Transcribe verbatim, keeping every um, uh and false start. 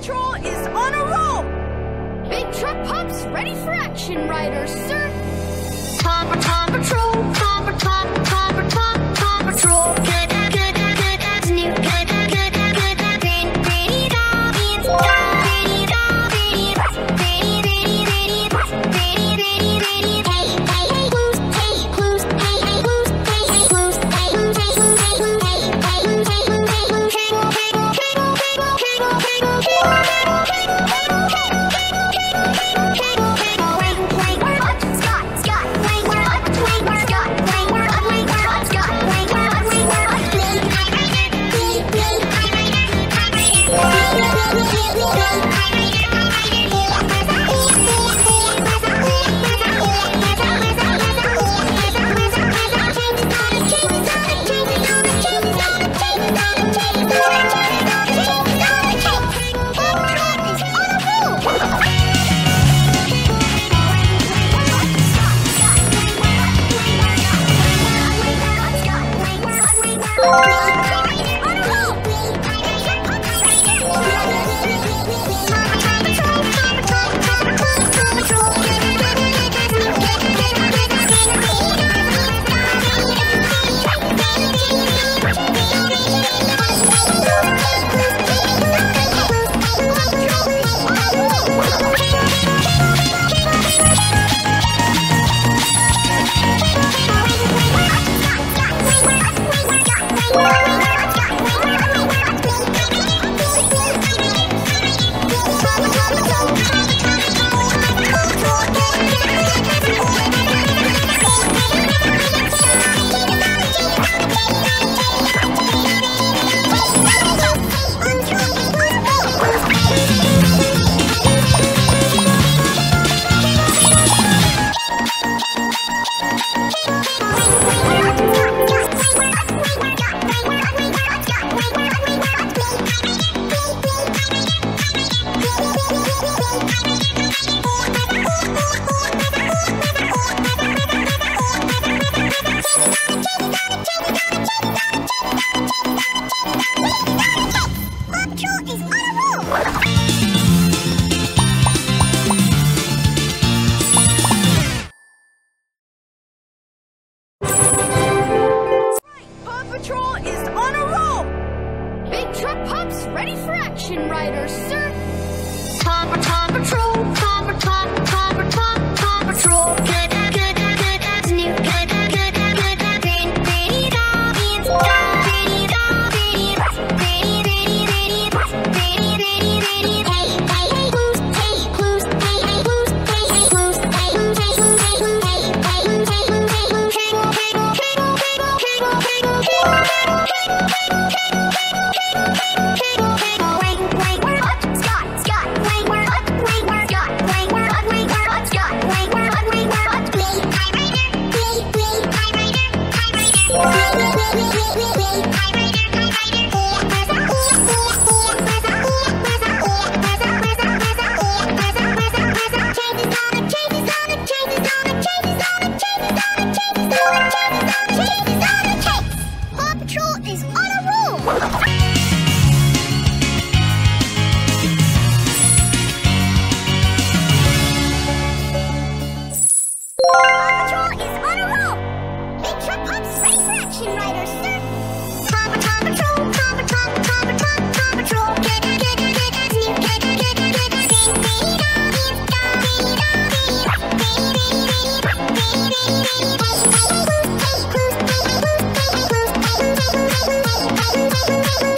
Patrol is on a roll! Big truck pups ready for action, riders, sir! Paw Paw Patrol, Paw Paw Paw Paw Paw Patrol. Good, good, good, good, new, good, good, good, good, pretty, pretty doggies, pretty doggies, pretty, pretty, pretty, pretty, pretty, pretty. Hey, hey, hey, who's, hey, who's, hey, hey, who's, hey, hey, who's, hey, who's, hey, who's, hey, who's, hey, hey, who's, hey, who's, hey, who's, hey, Patrol is on a roll! Big truck pups ready for action, riders, sir! Paw Paw Patrol, Paw Paw Paw Paw Paw Patrol. Good, good, good, new, good, good, good, pretty, pretty doggies, pretty doggies, pretty, pretty, pretty, pretty, pretty, pretty. Hey, hey, hey, who's, hey, who's, hey, hey, who's, hey, hey, who's, hey, who's, hey, who's, hey, who's, hey, hey, who's, hey, who's, hey, who's, hey, Thank you.